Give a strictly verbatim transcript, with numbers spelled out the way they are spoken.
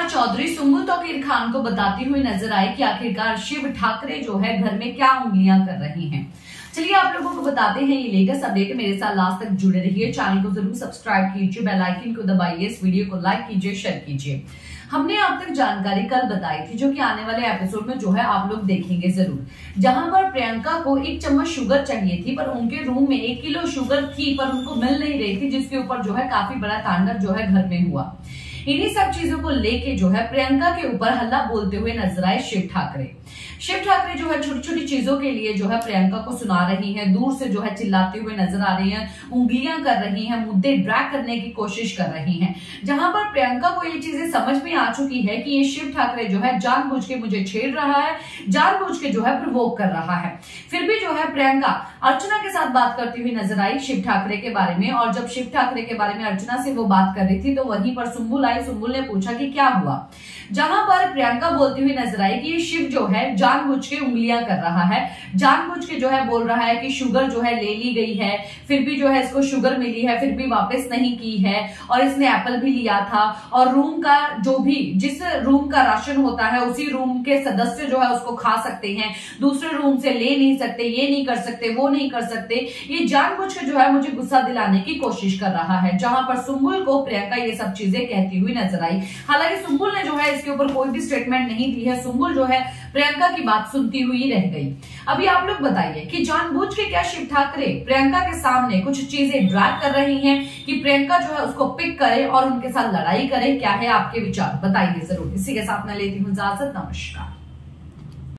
बार चौधरी सुम्बुल तौकीर खान को बताती हुई नजर आई कि आखिरकार शिव ठाकरे जो है घर में क्या उंगलियां कर रही हैं। चलिए आप लोगों को बताते हैं ये लेटेस्ट अपडेट। मेरे साथ लास्ट तक जुड़े रहिए, चैनल को जरूर सब्सक्राइब कीजिए, बेल आइकन को दबाइए, इस वीडियो को लाइक कीजिए, शेयर कीजिए। हमने आप तक जानकारी कल बताई थी जो कि आने वाले एपिसोड में जो है आप लोग देखेंगे जरूर, जहां पर प्रियंका को एक चम्मच शुगर चाहिए थी, पर उनके रूम में एक किलो शुगर थी पर उनको मिल नहीं रही थी, जिसके ऊपर जो है काफी बड़ा तांडव जो है घर में हुआ। इन्हीं सब चीजों को लेके जो है प्रियंका के ऊपर हल्ला बोलते हुए नजर आए शिव ठाकरे। शिव ठाकरे जो है छोटी छोटी चीजों के लिए जो है प्रियंका को सुना रही हैं, दूर से जो है चिल्लाते हुए नजर आ रही हैं, उंगलियां कर रही हैं, मुद्दे ड्रैग करने की कोशिश कर रही हैं। जहां पर प्रियंका को ये चीजें समझ में आ चुकी है कि ये शिव ठाकरे जो है जानबूझ के मुझे छेड़ रहा है, जानबूझ के जो है प्रोवोक कर रहा है। फिर भी जो है प्रियंका अर्चना के साथ बात करती हुई नजर आई शिव ठाकरे के बारे में, और जब शिव ठाकरे के बारे में अर्चना से वो बात कर रही थी तो वहीं पर सुम्बुल आई। सुम्बुल ने पूछा कि क्या हुआ, जहां पर प्रियंका बोलती हुई नजर आई कि ये शिव जो है जानबूझ के उंगलियां कर रहा है, जानबूझ के जो है बोल रहा है कि शुगर जो है ले ली गई है, फिर भी जो है इसको शुगर मिली है, फिर भी वापस नहीं की है, और इसने एप्पल भी लिया था, और रूम का जो भी जिस रूम का राशन होता है उसी रूम के सदस्य जो है उसको खा सकते हैं, दूसरे रूम से ले नहीं सकते, ये नहीं कर सकते, वो नहीं कर सकते। ये जानबूझ के जो है मुझे गुस्सा दिलाने की कोशिश कर रहा है। जहां पर सुम्बुल को प्रियंका ये सब चीजें कहती हुई नजर आई। हालांकि सुम्बुल ने जो है इसके ऊपर कोई भी स्टेटमेंट नहीं दी है, सुम्बुल जो है प्रियंका की बात सुनती हुई रह गई। अभी आप लोग बताइए कि जानबूझ के क्या शिव ठाकरे प्रियंका के सामने कुछ चीजें ड्रैग कर रही हैं कि प्रियंका जो है उसको पिक करे और उनके साथ लड़ाई करे? क्या है आपके विचार, बताइए जरूर। इसी के साथ मैं लेती हूँ इजाजत, नमस्कार।